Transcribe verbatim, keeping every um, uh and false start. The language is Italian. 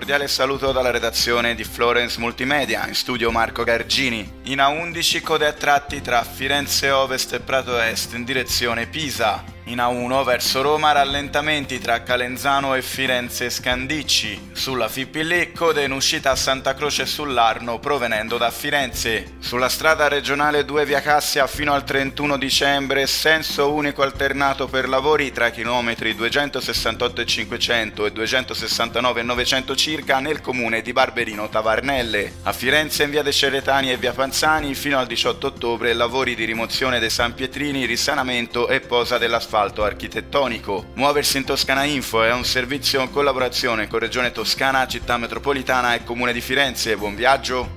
cordiale saluto dalla redazione di Florence Multimedia, in studio Marco Gargini. In A undici code a tratti tra Firenze Ovest e Prato Est in direzione Pisa. In A uno verso Roma rallentamenti tra Calenzano e Firenze Scandicci. Sulla Fipili code in uscita a Santa Croce sull'Arno provenendo da Firenze. Sulla strada regionale due via Cassia fino al trentuno dicembre senso unico alternato per lavori tra chilometri duecentosessantotto e cinquecento e duecentosessantanove e novecento circa nel comune di Barberino Tavarnelle. A Firenze in via dei Cerretani e via Panzani fino al diciotto ottobre lavori di rimozione dei San Pietrini, risanamento e posa dell'asfalto architettonico. Muoversi in Toscana Info è un servizio in collaborazione con Regione Toscana, Città Metropolitana e Comune di Firenze. Buon viaggio!